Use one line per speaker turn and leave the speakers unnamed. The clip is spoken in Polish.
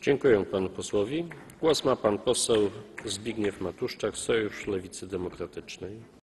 Dziękuję panu posłowi. Głos ma pan poseł Zbigniew Matuszczak, Sojusz Lewicy Demokratycznej.